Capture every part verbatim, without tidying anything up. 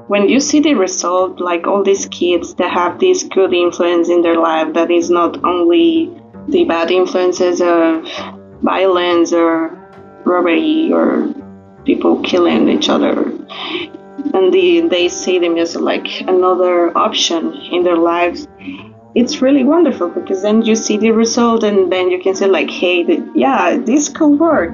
when you see the result, like all these kids that have this good influence in their life, that is not only the bad influences of violence or robbery or people killing each other, and the, they see the music like another option in their lives, it's really wonderful, because then you see the result and then you can say like, hey, the, yeah, this could work.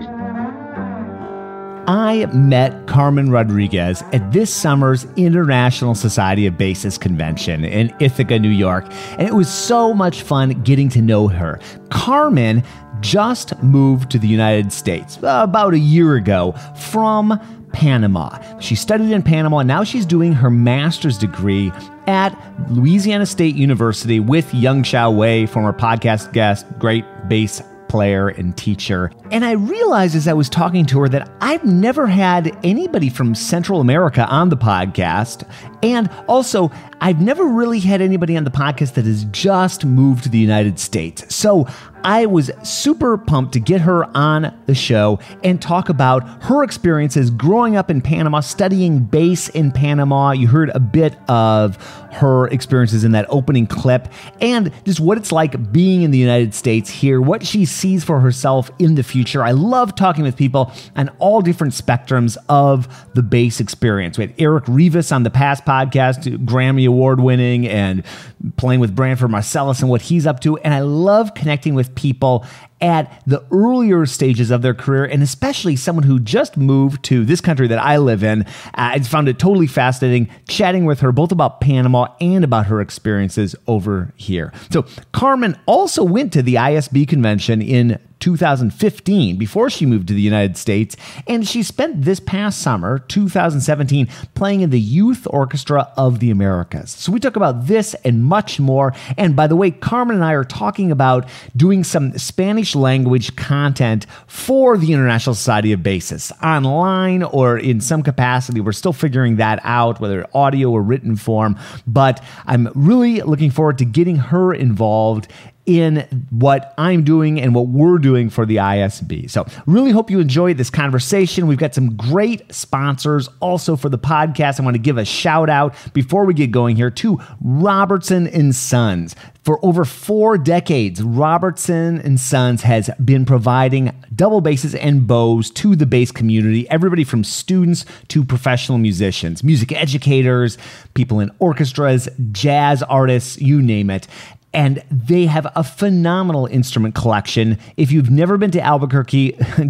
I met Carmen Rodríguez at this summer's International Society of Bassists Convention in Ithaca, New York, and it was so much fun getting to know her. Carmen just moved to the United States uh, about a year ago from Panama. She studied in Panama, and now she's doing her master's degree at Louisiana State University with Young Xiao Wei, former podcast guest, great bass player and teacher. And I realized as I was talking to her that I've never had anybody from Central America on the podcast. And also, I've never really had anybody on the podcast that has just moved to the United States. So I was super pumped to get her on the show and talk about her experiences growing up in Panama, studying bass in Panama. You heard a bit of her experiences in that opening clip, and just what it's like being in the United States here, what she sees for herself in the future. I love talking with people on all different spectrums of the bass experience. We had Eric Rivas on the past podcast, Grammy Award winning and playing with Branford Marsalis and what he's up to. And I love connecting with people at the earlier stages of their career, and especially someone who just moved to this country that I live in. I found it totally fascinating chatting with her both about Panama and about her experiences over here. So Carmen also went to the I S B convention in two thousand fifteen before she moved to the United States, and she spent this past summer, two thousand seventeen, playing in the Youth Orchestra of the Americas. So we talk about this and much more. And by the way, Carmen and I are talking about doing some Spanish language content for the International Society of Bassists online or in some capacity. We're still figuring that out, whether audio or written form, but I'm really looking forward to getting her involved in what I'm doing and what we're doing for the I S B. So really hope you enjoyed this conversation. We've got some great sponsors also for the podcast. I want to give a shout out before we get going here to Robertson and Sons. For over four decades, Robertson and Sons has been providing double basses and bows to the bass community, everybody from students to professional musicians, music educators, people in orchestras, jazz artists, you name it. And they have a phenomenal instrument collection. If you've never been to Albuquerque,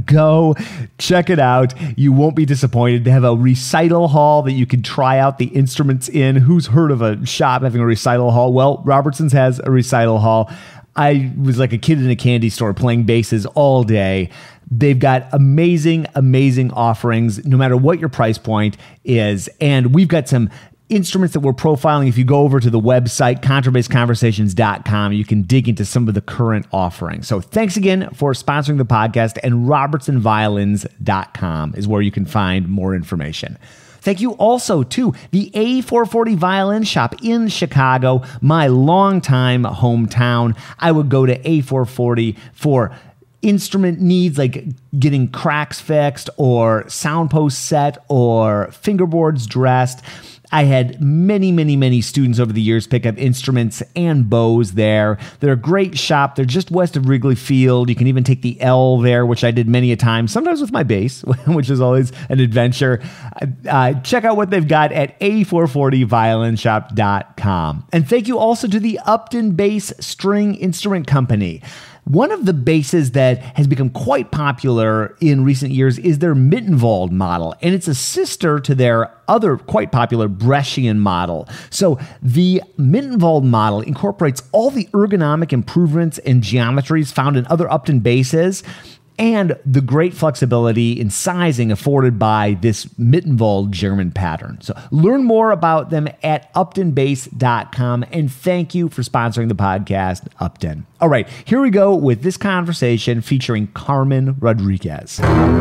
go check it out. You won't be disappointed. They have a recital hall that you can try out the instruments in. Who's heard of a shop having a recital hall? Well, Robertson's has a recital hall. I was like a kid in a candy store playing basses all day. They've got amazing, amazing offerings, no matter what your price point is. And we've got some instruments that we're profiling. If you go over to the website, contrabass conversations dot com, you can dig into some of the current offerings. So thanks again for sponsoring the podcast, and robertson violins dot com is where you can find more information. Thank you also to the A four forty Violin Shop in Chicago, my longtime hometown. I would go to A four forty for instrument needs like getting cracks fixed or sound posts set or fingerboards dressed. I had many, many, many students over the years pick up instruments and bows there. They're a great shop. They're just west of Wrigley Field. You can even take the L there, which I did many a time, sometimes with my bass, which is always an adventure. Uh, check out what they've got at A four forty violin shop dot com. And thank you also to the Upton Bass String Instrument Company. One of the basses that has become quite popular in recent years is their Mittenwald model, and it's a sister to their other quite popular Brescian model. So the Mittenwald model incorporates all the ergonomic improvements and geometries found in other Upton basses, and the great flexibility in sizing afforded by this Mittenwald German pattern. So learn more about them at upton bass dot com, and thank you for sponsoring the podcast, Upton. All right, here we go with this conversation featuring Carmen Rodríguez.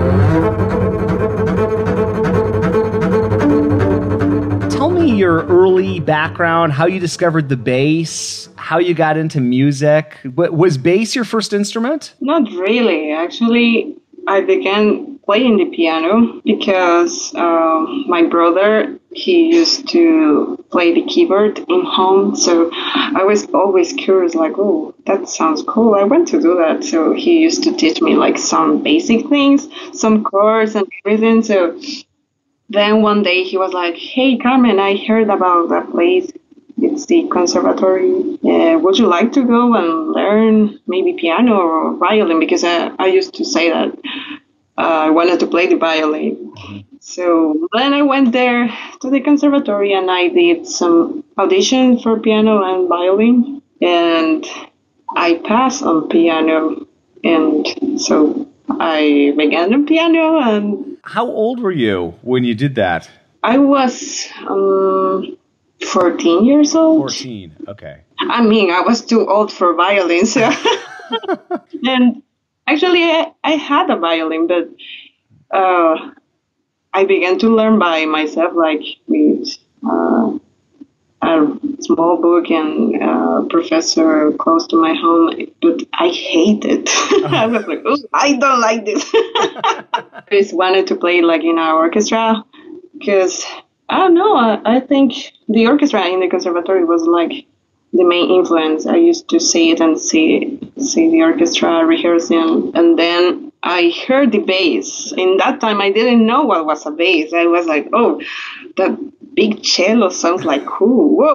Tell me your early background, how you discovered the bass, how you got into music. Was bass your first instrument? Not really. Actually, I began playing the piano because uh, my brother, he used to play the keyboard in home. So I was always curious, like, oh, that sounds cool. I want to do that. So he used to teach me like some basic things, some chords and everything. So then one day he was like, hey, Carmen, I heard about that place. It's the conservatory. Uh, would you like to go and learn maybe piano or violin? Because I, I used to say that uh, I wanted to play the violin. So then I went there to the conservatory and I did some audition for piano and violin. And I passed on piano. And so I began on piano. And how old were you when you did that? I was... Um, fourteen years old. fourteen, okay. I mean, I was too old for violin. So. And actually, I, I had a violin, but uh, I began to learn by myself, like with uh, a small book and a professor close to my home. But I hate it. I was like, oh, I don't like this. I just wanted to play like in our orchestra because... I don't know. I, I think the orchestra in the conservatory was like the main influence. I used to see it and see see the orchestra rehearsing. And then I heard the bass. In that time, I didn't know what was a bass. I was like, oh, that big cello sounds like cool. Whoa.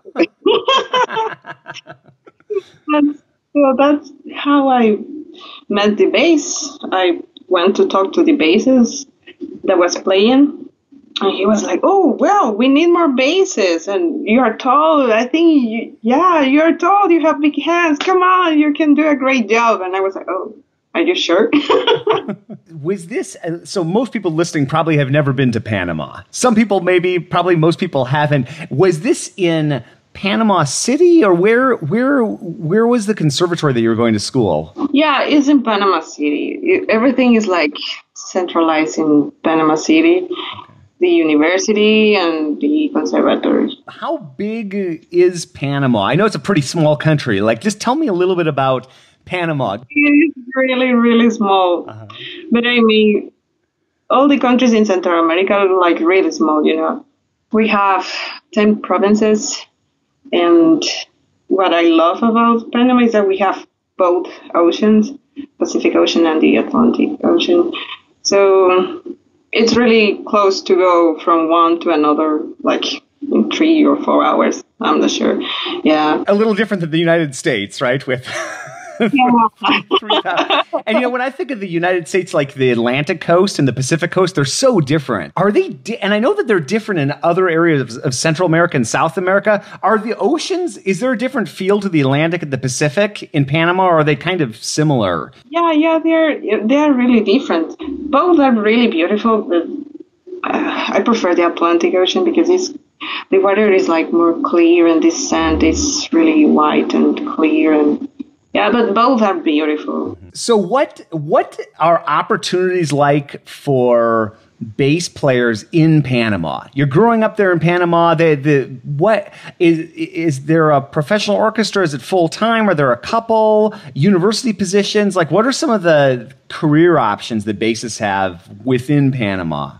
And so that's how I met the bass. I went to talk to the bassist that was playing. And he was like, oh, well, we need more basses. And you are tall. I think, you, yeah, you're tall. You have big hands. Come on, you can do a great job. And I was like, oh, are you sure? Was this, so most people listening probably have never been to Panama. Some people maybe, probably most people haven't. Was this in Panama City or where, where, where was the conservatory that you were going to school? Yeah, it's in Panama City. It, everything is like centralized in Panama City. The university and the conservatory. How big is Panama? I know it's a pretty small country. Like, just tell me a little bit about Panama. It's really, really small. Uh-huh. But I mean, all the countries in Central America are like really small, you know. We have ten provinces. And what I love about Panama is that we have both oceans, Pacific Ocean and the Atlantic Ocean. So it's really close to go from one to another, like in three or four hours. I'm not sure. Yeah. A little different than the United States, right? With yeah. And you know, when I think of the United States, like the Atlantic coast and the Pacific coast, they're so different. Are they? Di- and I know that they're different in other areas of, of Central America and South America. Are the oceans? Is there a different feel to the Atlantic and the Pacific in Panama, or are they kind of similar? Yeah, yeah, they're they're really different. Both are really beautiful, but uh, I prefer the Atlantic Ocean because it's the water is like more clear and the sand is really white and clear and. Yeah, but both are beautiful. So what what are opportunities like for bass players in Panama? You're growing up there in Panama. The the what is is there a professional orchestra? Is it full time? Are there a couple university positions? Like, what are some of the career options that bassists have within Panama?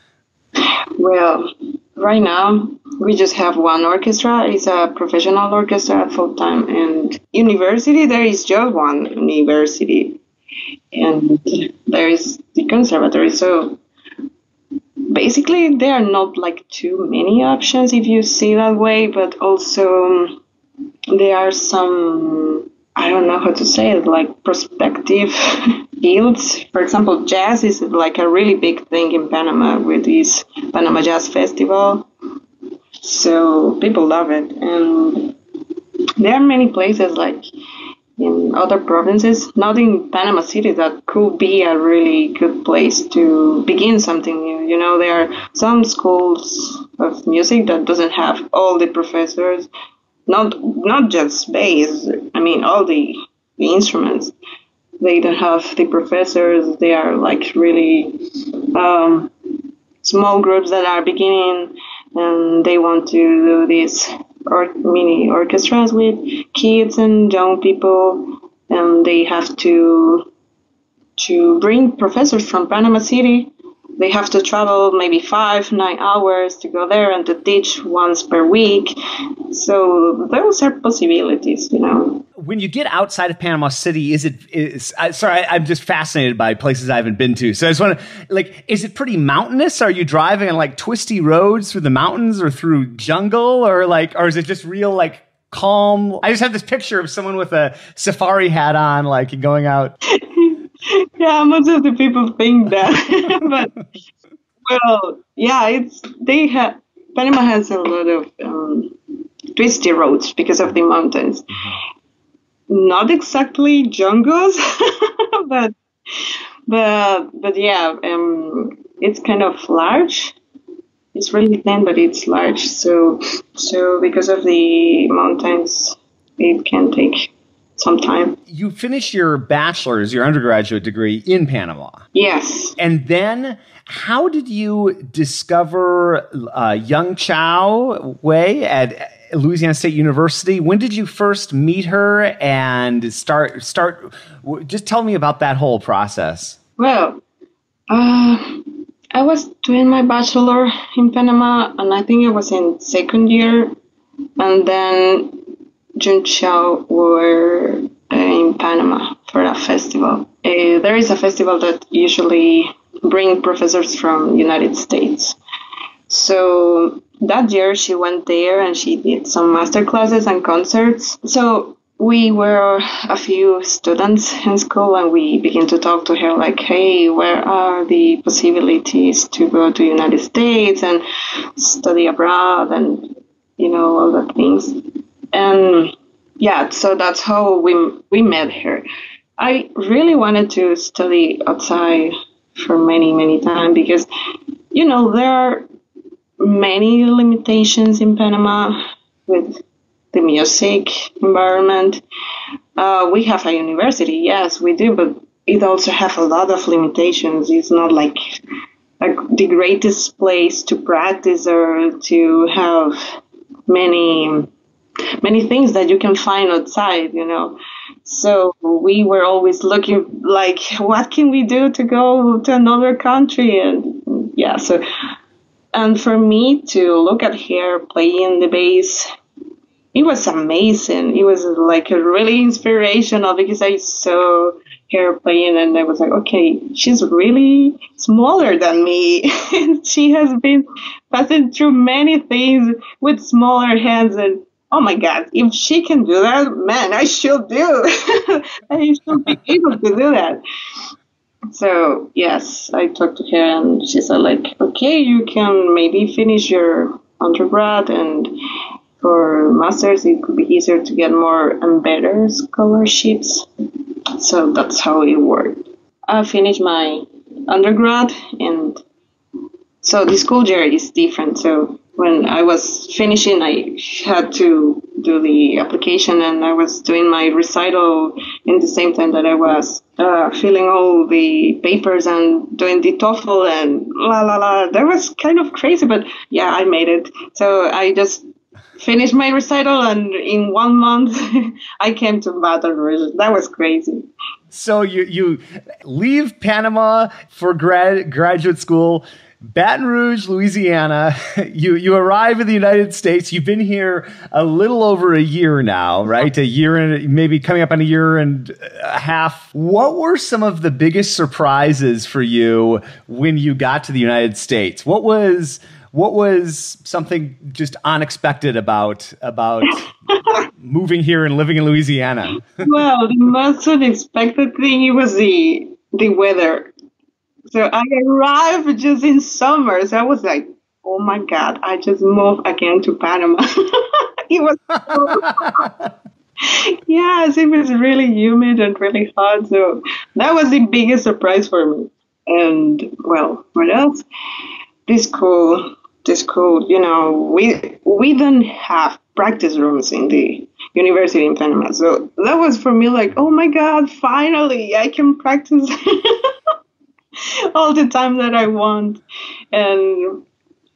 Well, right now we just have one orchestra. It's a professional orchestra full time, and university there is just one university, and there is the conservatory. So basically, there are not like too many options if you see that way, but also there are some, I don't know how to say it, like prospective fields. For example, jazz is like a really big thing in Panama with this Panama Jazz Festival. So people love it. And there are many places like in other provinces, not in Panama City, that could be a really good place to begin something new. You know, there are some schools of music that doesn't have all the professors, not not just bass, I mean all the, the instruments. They don't have the professors. They are like really um, small groups that are beginning, and they want to do these or mini orchestras with kids and young people, and they have to to bring professors from Panama City. They have to travel maybe five, nine hours to go there and to teach once per week. So those are possibilities, you know. When you get outside of Panama City, is it, is, I, sorry, I, I'm just fascinated by places I haven't been to. So I just want to, like, is it pretty mountainous? Are you driving on like twisty roads through the mountains or through jungle, or like, or is it just real like calm? I just have this picture of someone with a safari hat on, like going out. Yeah, most of the people think that. But, well, yeah, it's, they have, Panama has a lot of um, twisty roads because of the mountains. Not exactly jungles, but, but, but yeah, um, it's kind of large. It's really thin, but it's large. So, so because of the mountains, it can take some time. You finished your bachelor's, your undergraduate degree in Panama. Yes. And then how did you discover uh, Young Chow Wei at Louisiana State University? When did you first meet her and start, start, just tell me about that whole process. Well, uh, I was doing my bachelor in Panama, and I think it was in second year. And then Jun Chow were uh, in Panama for a festival. Uh, there is a festival that usually bring professors from United States. So that year she went there and she did some master classes and concerts. So we were a few students in school and we began to talk to her like, hey, where are the possibilities to go to United States and study abroad and, you know, all the things. And yeah, so that's how we we met her. I really wanted to study outside for many, many times because, you know, there are many limitations in Panama with the music environment. Uh, we have a university, yes, we do, but it also has a lot of limitations. It's not like, like the greatest place to practice or to have many many things that you can find outside, you know. So we were always looking like, what can we do to go to another country? And yeah, so, and for me to look at her playing the bass, it was amazing. It was like a really inspirational because I saw her playing and I was like, okay, she's really smaller than me. She has been passing through many things with smaller hands, and oh my God, if she can do that, man, I should do. I should be able to do that. So yes, I talked to her and she said like, okay, you can maybe finish your undergrad, and for masters it could be easier to get more and better scholarships. So that's how it worked. I finished my undergrad, and so the school year is different. So when I was finishing, I had to do the application, and I was doing my recital in the same time that I was uh, filling all the papers and doing the TOEFL and la la la. That was kind of crazy, but yeah, I made it. So I just finished my recital, and in one month, I came to Baton Rouge. That was crazy. So you you leave Panama for grad graduate school. Baton Rouge, Louisiana. You you arrive in the United States. You've been here a little over a year now, right? A year and maybe coming up on a year and a half. What were some of the biggest surprises for you when you got to the United States? What was what was something just unexpected about about moving here and living in Louisiana? Well, the most unexpected thing it was the the weather. So I arrived just in summer. So I was like, oh my God, I just moved again to Panama. It was so yes, it was really humid and really hot. So that was the biggest surprise for me. And well, what else? This school, this school, you know, we we don't have practice rooms in the university in Panama. So that was for me like, oh my God, finally I can practice all the time that I want. And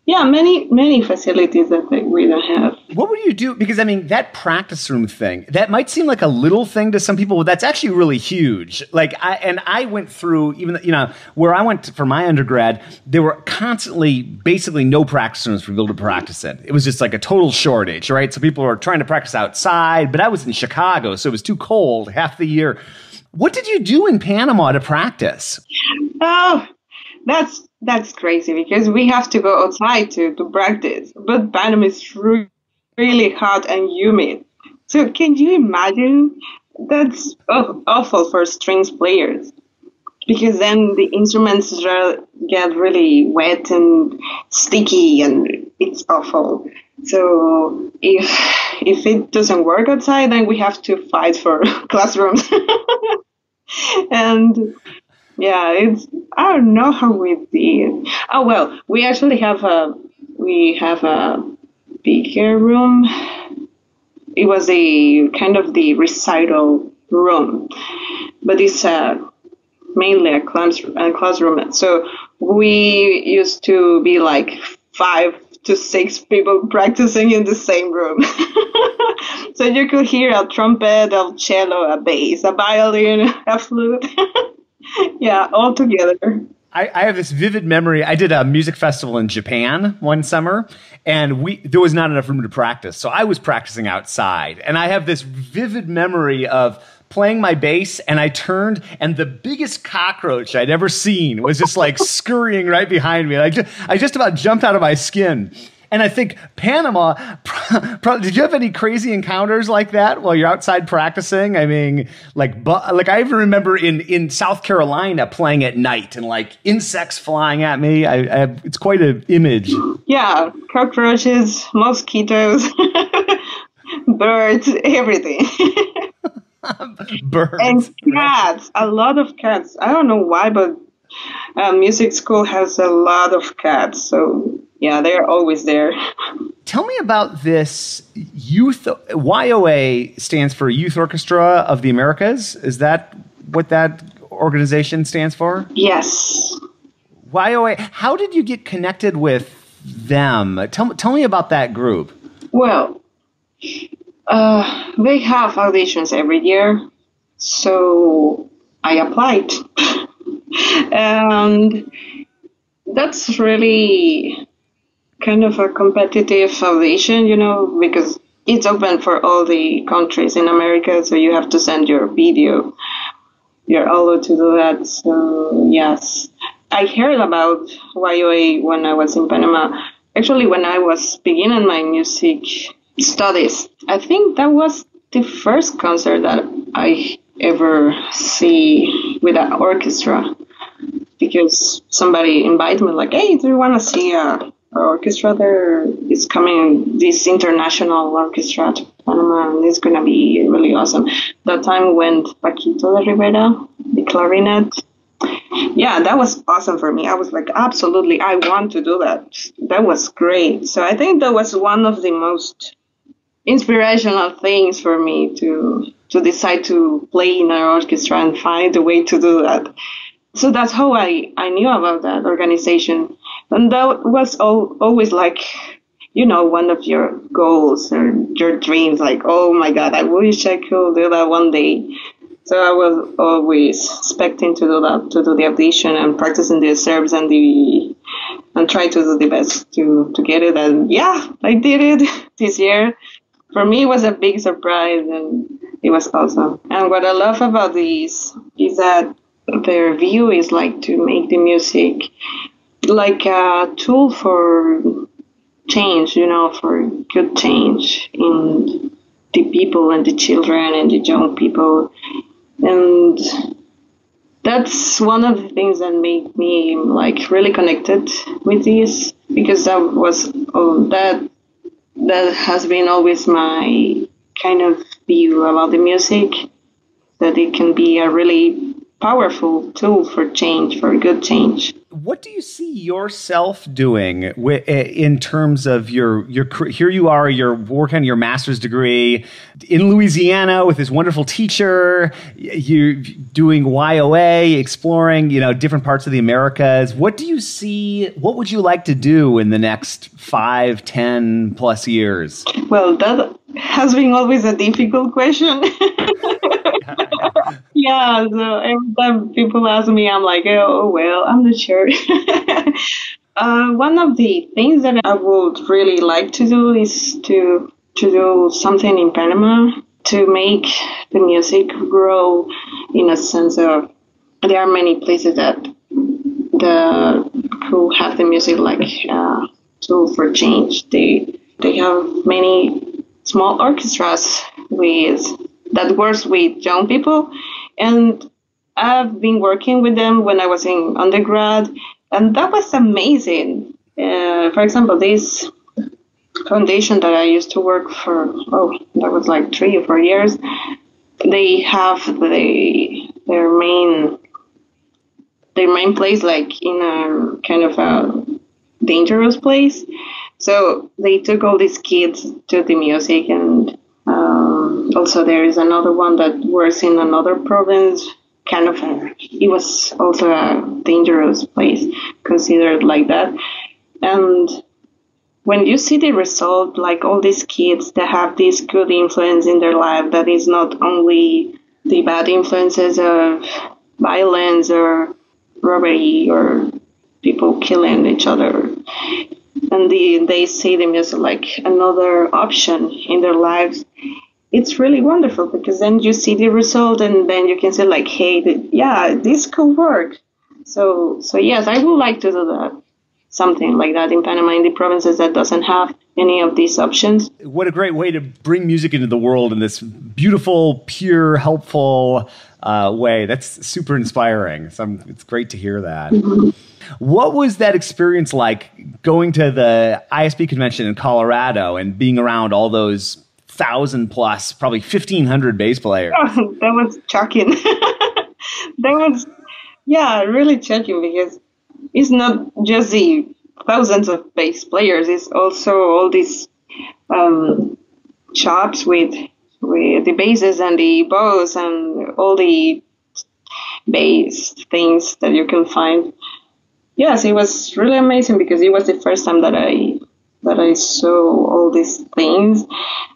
Yeah, many, many facilities that we don't have. What would you do? Because, I mean, that practice room thing, that might seem like a little thing to some people, but that's actually really huge. Like, I, and I went through, even, you know, where I went for my undergrad, there were constantly, basically no practice rooms for people to practice in. It was just like a total shortage, right? So people were trying to practice outside, but I was in Chicago, so it was too cold half the year. What did you do in Panama to practice? Oh, that's that's crazy because we have to go outside to, to practice. But Panama is re- really hot and humid. So can you imagine? That's oh, awful for strings players because then the instruments re- get really wet and sticky and it's awful. So if if it doesn't work outside, then we have to fight for classrooms. And yeah, it's I don't know how we did. Oh well, we actually have a we have a bigger room. It was a kind of the recital room, but it's uh, mainly a class a classroom. So we used to be like five to six people practicing in the same room. So you could hear a trumpet, a cello, a bass, a violin, a flute. Yeah, all together. I, I have this vivid memory. I did a music festival in Japan one summer, and we there was not enough room to practice. So I was practicing outside. And I have this vivid memory of playing my bass, and I turned, and the biggest cockroach I'd ever seen was just like scurrying right behind me. And I just, I just about jumped out of my skin. And I think Panama, probably, did you have any crazy encounters like that while you're outside practicing? I mean, like, like I even remember in, in South Carolina playing at night and like insects flying at me. I, I have, it's quite an image. Yeah, cockroaches, mosquitoes, birds, everything. Birds. And cats, a lot of cats. I don't know why, but uh, music school has a lot of cats. So yeah, they're always there. Tell me about this youth. Y O A stands for Youth Orchestra of the Americas. Is that what that organization stands for? Yes. Y O A. How did you get connected with them? Tell, tell me about that group. Well, uh, they have auditions every year. So I applied. And that's really kind of a competitive audition, you know, because it's open for all the countries in America, so you have to send your video. You're allowed to do that. So, yes. I heard about Y O A when I was in Panama. Actually, when I was beginning my music studies, I think that was the first concert that I ever see with an orchestra, because somebody invited me, like, hey, do you want to see a orchestra? There is coming this international orchestra to Panama, and it's going to be really awesome. That time went Paquito de Rivera, the clarinet. Yeah, that was awesome for me. I was like, absolutely, I want to do that. That was great. So I think that was one of the most inspirational things for me to to decide to play in an orchestra and find a way to do that. So that's how I, I knew about that organization. And that was all, always like, you know, one of your goals or your dreams, like, oh my God, I wish I could do that one day. So I was always expecting to do that, to do the audition and practicing the serves and the and try to do the best to, to get it. And yeah, I did it this year. For me, it was a big surprise and it was awesome. And what I love about this is that their view is like to make the music like a tool for change, you know, for good change in the people and the children and the young people. And that's one of the things that made me like really connected with this, because that was oh, that that has been always my kind of view about the music, that it can be a really powerful tool for change, for good change. What do you see yourself doing in terms of your your here you are, you're working on your master's degree in Louisiana with this wonderful teacher, you're doing Y O A, exploring, you know, different parts of the Americas. What do you see, what would you like to do in the next five, ten plus years? Well, that has been always a difficult question. Yeah, so every time people ask me, I'm like, oh, well, I'm not sure. uh, one of the things that I would really like to do is to to do something in Panama to make the music grow, in a sense of there are many places that the who have the music like uh, tool for change. They they have many small orchestras with that works with young people. And I've been working with them when I was in undergrad, and that was amazing. Uh, for example, this foundation that I used to work for, oh, that was like three or four years, they have the, their main their main place like in a kind of a dangerous place. So they took all these kids to the music, and Um, also, there is another one that works in another province, kind of, a, it was also a dangerous place, considered like that. And when you see the result, like all these kids that have this good influence in their life, that is not only the bad influences of violence or robbery or people killing each other, and the, they see the music like another option in their lives, it's really wonderful, because then you see the result, and then you can say like, hey, th- yeah, this could work. So, so yes, I would like to do that, something like that in Panama, in the provinces that doesn't have any of these options. What a great way to bring music into the world in this beautiful, pure, helpful uh, way. That's super inspiring. So I'm, it's great to hear that. Mm-hmm. What was that experience like, going to the I S B convention in Colorado and being around all those thousand plus, probably fifteen hundred bass players? Oh, that was shocking. That was, yeah, really shocking, because it's not just the thousands of bass players, it's also all these um, shops with with the basses and the bows and all the bass things that you can find. Yes, it was really amazing, because it was the first time that I that I saw all these things.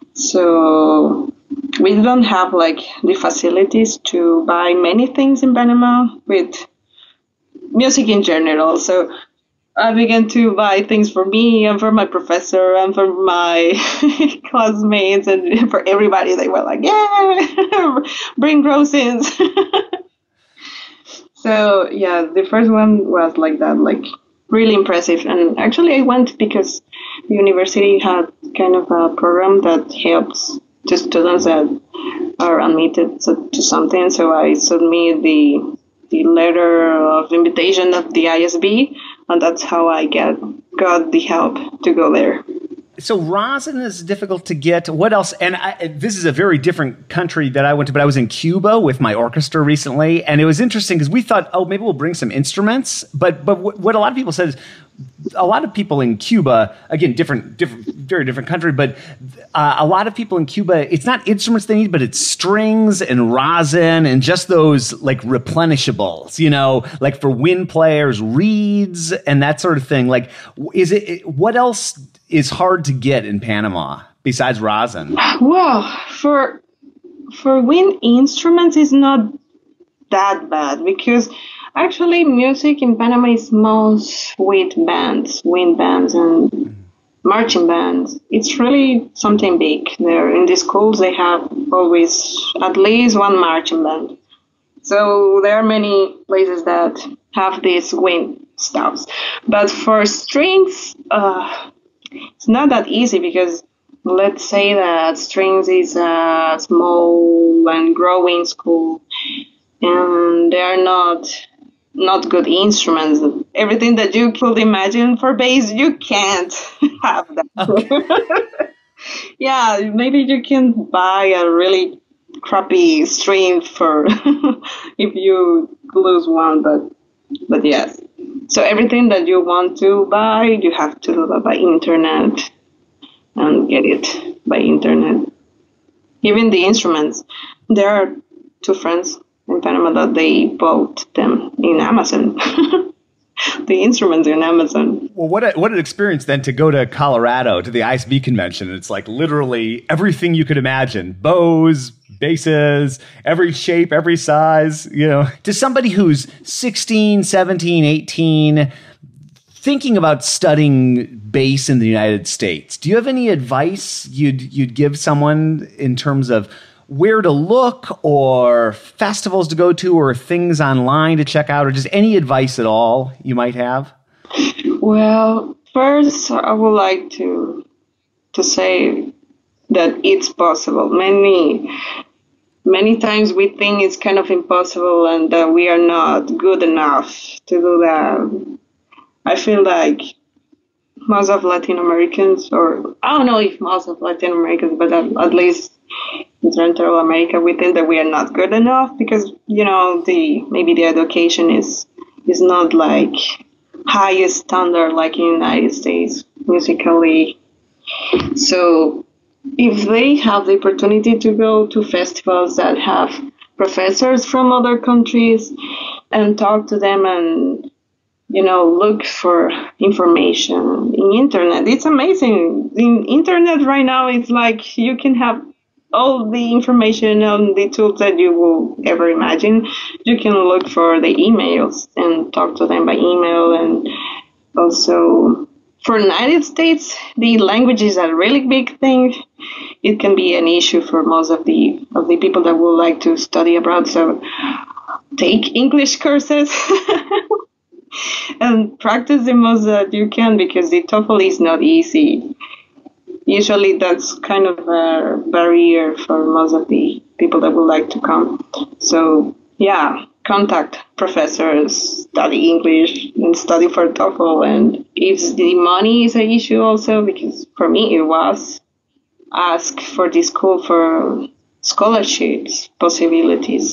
So we don't have like the facilities to buy many things in Panama with music in general. So I began to buy things for me and for my professor and for my classmates and for everybody. They were like, yeah, bring roses. So yeah, the first one was like that, like really impressive. And actually I went because the university had kind of a program that helps the students that are admitted to something. So I submitted the the letter of invitation of the I S B, and that's how I get got the help to go there. So rosin is difficult to get. What else? And I, this is a very different country that I went to, but I was in Cuba with my orchestra recently, and it was interesting because we thought, oh, maybe we'll bring some instruments. But but what a lot of people said is, a lot of people in Cuba, again, different, different, very different country, but uh, a lot of people in Cuba, it's not instruments they need, but it's strings and rosin and just those like replenishables, you know, like for wind players, reeds and that sort of thing. Like, is it, what else is hard to get in Panama besides rosin? Well, for, for wind instruments, it's not that bad, because actually, music in Panama is most with bands, wind bands and marching bands. It's really something big. There in the schools, they have always at least one marching band. So there are many places that have these wind stuffs. But for strings, uh, it's not that easy, because let's say that strings is a small and growing school, and they are not not good instruments. Everything that you could imagine for bass, you can't have that. Okay. Yeah, maybe you can buy a really crappy string for if you lose one, but but yes. So everything that you want to buy, you have to do that by internet and get it by internet. Even the instruments. There are two friends in Panama that they bought them in Amazon. The instruments in Amazon. Well, what a, what an experience then to go to Colorado to the I S B convention. It's like literally everything you could imagine. Bows, basses, every shape, every size, you know. To somebody who's sixteen, seventeen, eighteen, thinking about studying bass in the United States, do you have any advice you'd you'd give someone in terms of where to look or festivals to go to or things online to check out, or just any advice at all you might have? Well, first, I would like to to say that it's possible. Many, many times we think it's kind of impossible and that we are not good enough to do that. I feel like most of Latin Americans, or I don't know if most of Latin Americans, but at, at least in Central America, we think that we are not good enough because, you know, the maybe the education is is not like highest standard like in the United States musically. So if they have the opportunity to go to festivals that have professors from other countries and talk to them and, you know, look for information in internet. It's amazing. In internet right now, it's like you can have all the information on the tools that you will ever imagine. You can look for the emails and talk to them by email. And also for the United States, the language is a really big thing. It can be an issue for most of the of the people that would like to study abroad. So take English courses. And practice the most that you can because the TOEFL is not easy. Usually that's kind of a barrier for most of the people that would like to come. So yeah, contact professors, study English and study for TOEFL. And if the money is an issue also, because for me it was, ask for the school for scholarships possibilities.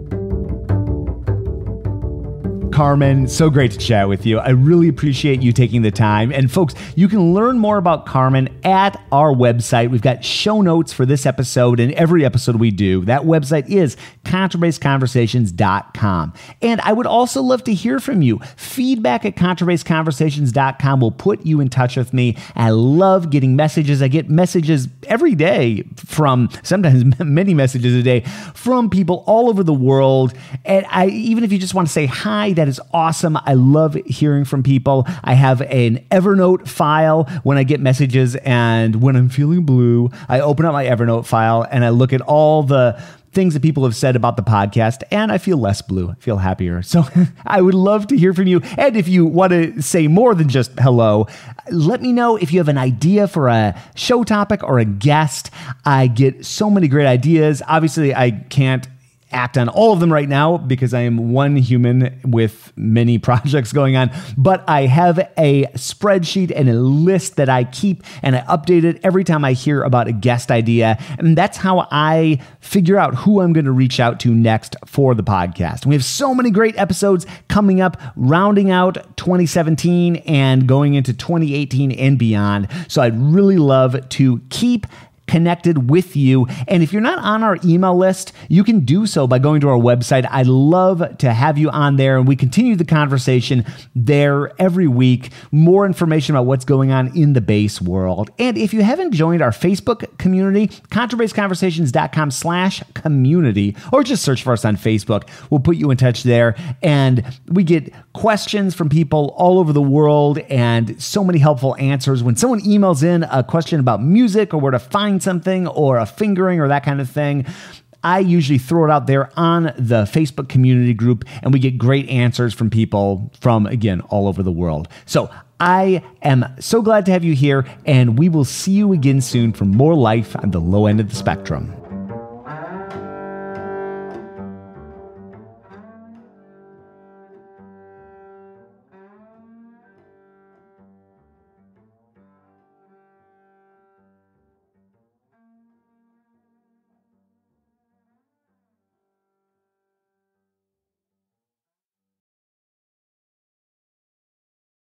Carmen, so great to chat with you. I really appreciate you taking the time. And folks, you can learn more about Carmen at our website. We've got show notes for this episode and every episode we do. That website is contrabass conversations dot com. And I would also love to hear from you. Feedback at contrabass conversations dot com will put you in touch with me. I love getting messages. I get messages every day from, sometimes many messages a day, from people all over the world. And I, even if you just want to say hi, that is awesome. I love hearing from people. I have an Evernote file when I get messages, and when I'm feeling blue, I open up my Evernote file and I look at all the things that people have said about the podcast, and I feel less blue. I feel happier. So I would love to hear from you. And if you want to say more than just hello, let me know if you have an idea for a show topic or a guest. I get so many great ideas. Obviously, I can't act on all of them right now because I am one human with many projects going on, but I have a spreadsheet and a list that I keep, and I update it every time I hear about a guest idea. And that's how I figure out who I'm going to reach out to next for the podcast. And we have so many great episodes coming up, rounding out twenty seventeen and going into twenty eighteen and beyond. So I'd really love to keep connected with you. And if you're not on our email list, you can do so by going to our website. I'd love to have you on there, and we continue the conversation there every week. More information about what's going on in the bass world. And if you haven't joined our Facebook community, contrabass conversations dot com slash community, or just search for us on Facebook. We'll put you in touch there. And we get questions from people all over the world and so many helpful answers. When someone emails in a question about music or where to find something or a fingering or that kind of thing, I usually throw it out there on the Facebook community group, and we get great answers from people from, again, all over the world. So I am so glad to have you here, and we will see you again soon for more life on the low end of the spectrum.